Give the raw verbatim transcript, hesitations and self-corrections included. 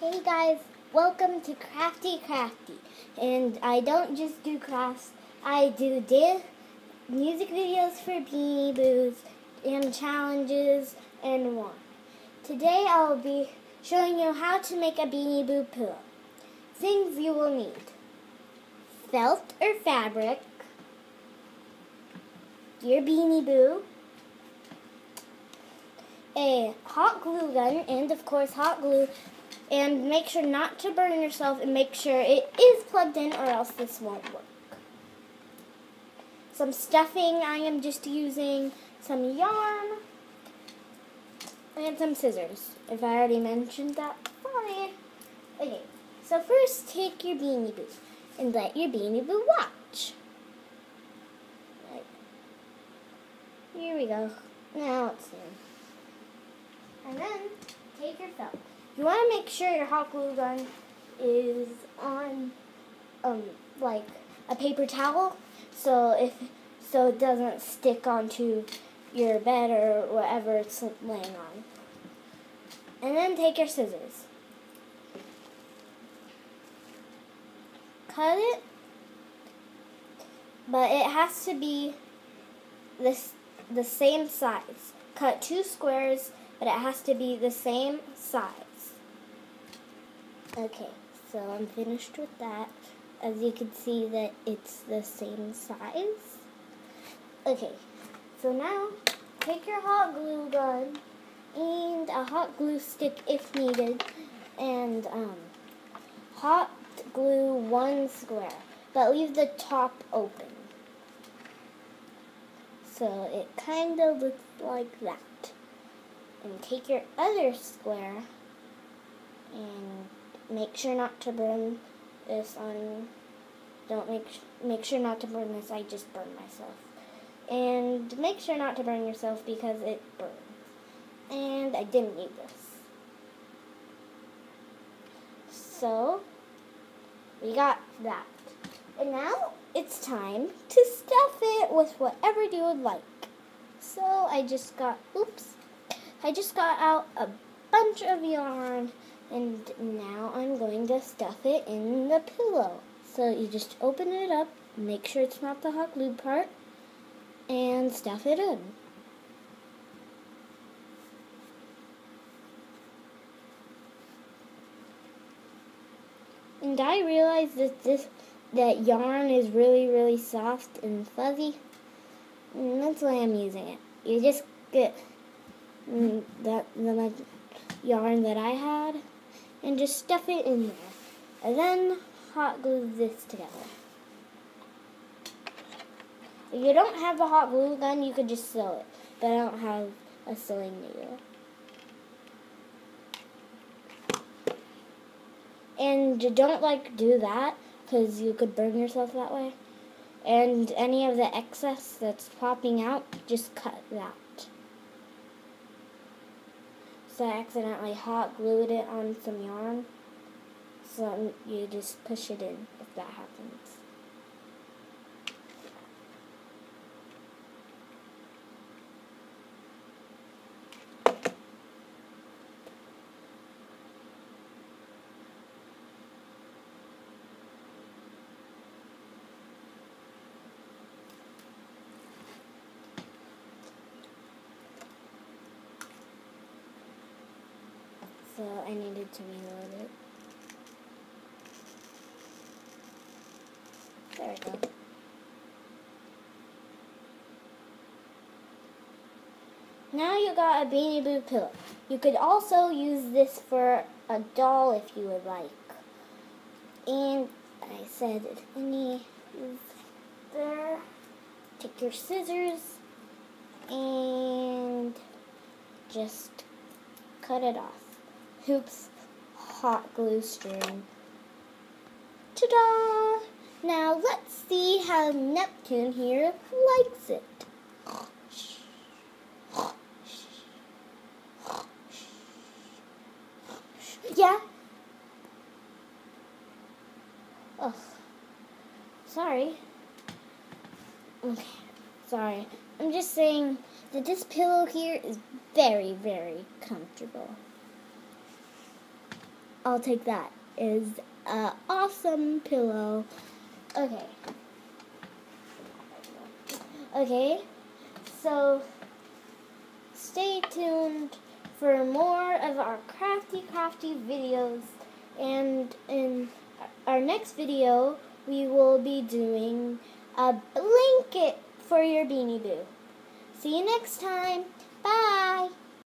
Hey guys, welcome to Crafty Crafty. And I don't just do crafts, I do dance, music videos for Beanie Boos and challenges and more. Today I'll be showing you how to make a Beanie Boo pillow. Things you will need: felt or fabric, your Beanie Boo, a hot glue gun, and of course hot glue. And make sure not to burn yourself, and make sure it is plugged in, or else this won't work. Some stuffing, I am just using some yarn and some scissors. If I already mentioned that, sorry. Okay, so first take your Beanie Boo and let your Beanie Boo watch. Right. Here we go. Now it's in. And then take your felt. You want to make sure your hot glue gun is on, um, like a paper towel, so if so it doesn't stick onto your bed or whatever it's laying on. And then take your scissors, cut it, but it has to be this the same size. Cut two squares, but it has to be the same size. Okay, so I'm finished with that. As you can see that it's the same size. Okay, so now take your hot glue gun and a hot glue stick if needed, and um, hot glue one square, but leave the top open. So it kind of looks like that. And take your other square and make sure not to burn this on, don't make, make sure not to burn this, I just burned myself. And make sure not to burn yourself because it burns. And I didn't need this. So, we got that. And now, it's time to stuff it with whatever you would like. So, I just got, oops, I just got out a bunch of yarn. And now I'm going to stuff it in the pillow. So you just open it up, make sure it's not the hot glue part, and stuff it in. And I realized that this that yarn is really, really soft and fuzzy. And that's why I'm using it. You just get mm, that the yarn that I had, and just stuff it in there. And then hot glue this together. If you don't have a hot glue gun, you could just sew it. But I don't have a sewing needle. And you don't like do that, because you could burn yourself that way. And any of the excess that's popping out, just cut that. So I accidentally hot glued it on some yarn. So you just push it in if that happens. So I needed to reload it. There we go. Now you got a Beanie Boo pillow. You could also use this for a doll if you would like. And I said any is there. Take your scissors and just cut it off. Oops, hot glue string. Ta-da! Now let's see how Neptune here likes it. Yeah? Oh, sorry. Okay, sorry. I'm just saying that this pillow here is very, very comfortable. I'll take that. Is an awesome pillow. Okay. Okay. So stay tuned for more of our crafty, crafty videos. And in our next video, we will be doing a blanket for your Beanie Boo. See you next time. Bye.